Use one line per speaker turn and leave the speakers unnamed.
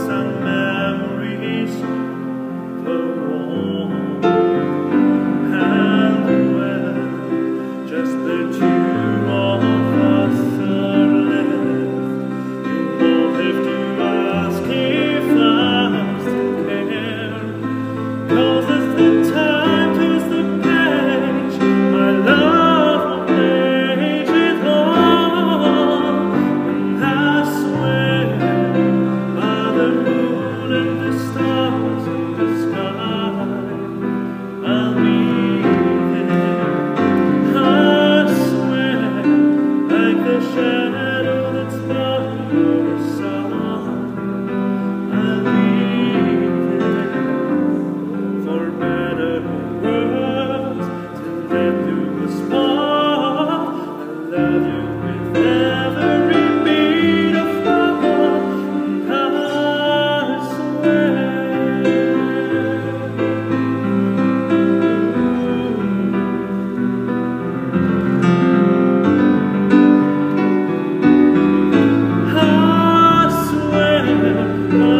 and memories the wall. And when just the two of us are left, you won't have to ask if I'm still there. 'Cause as the time turns the page, my love will age it all. And I swear by the moon and the stars in the sky, I'll be there. I swear, like the shadow that's by your side, I'll be there. For better or worse, till death do us part. I love you with every beat of my heart, and I swear. I swear.